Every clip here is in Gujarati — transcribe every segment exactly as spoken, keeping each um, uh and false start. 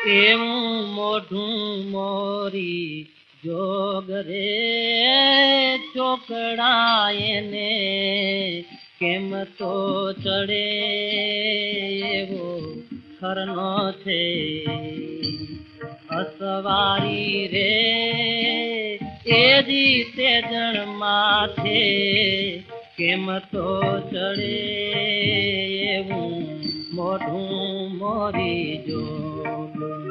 એવું મોઢું મોરી જોગ રે ચોકડાયને કેમ તો ચડે એવો ખરનો છે અસવારી રે એ જીતે જણ માથે કેમ તો ચડે એવું મોઢું મોરી જોગ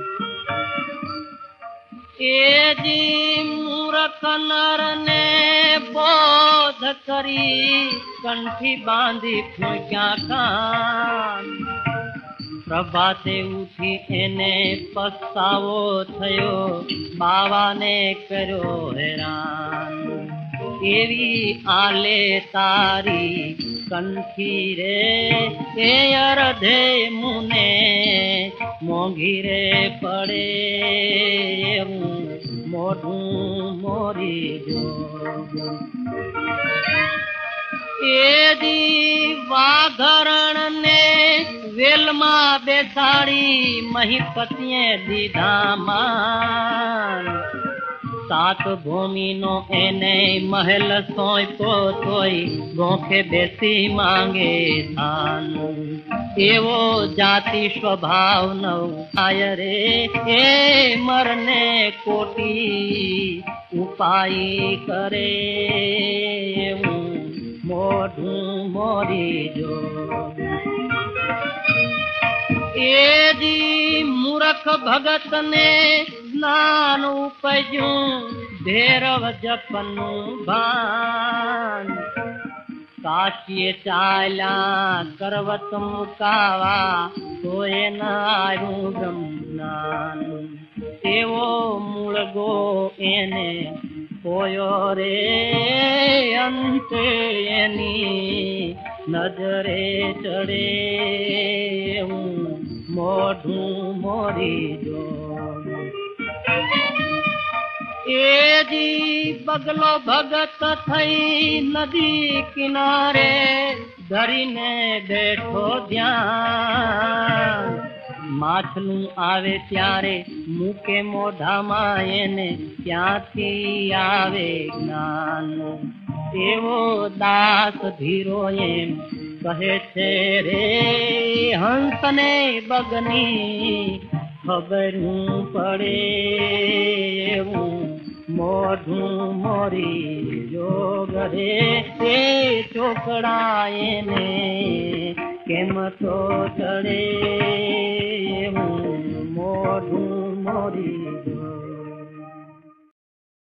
એજી મૂરખ નર ને બોધ કરી કંઠી બાંધી ફૂંક્યા કાન પ્રભાતે ઉઠી એને પસ્તાવો થયો બાવાને કર્યો હેરાન એવી આલે તારી કંઠી રે એ અર્ધે મુને મોંઘી રે પડે એવું મોઢું મોરી જોગ એદી વાઘરણ ને વેલમાં બેસાડી મહીપતિએ દીધા માન સાત ભૂમિ નો એને મહેલ સોંપો તોય ગોખે બેસી માંગે ધાન એવો જાતિ સ્વભાવ નવ આય રે એ મરને કોટી ઉપાય કરે એવું મોઢું મોરી જોગ એજી મૂરખ ભગત ને જ્ઞાન ઉપજ્યું ભેરવ જપનું ભાન કાશીએ ચાલ્યા કરવત મુકાવા તોય ન આવ્યું બ્રહ્મ જ્ઞાન એવો મૂળગો એને કોયો રે અંતે એની નજરે ચડે હું મોઢું મોરી જોગ એજી બગલો ભગત થઈ નદી કિનારે ધરીને બેઠો ધ્યાન માછલું આવે ત્યારે મૂકે મોઢામાં એને ક્યાંથી આવે જ્ઞાન એવો દાસ ધીરો એમ કહે છે રે હંસને બગની ખબર પડે એવું મોઢું મોરી જોગ રે એ ચોકડાયને કેમ તો ચડે એવું મોઢું મોરી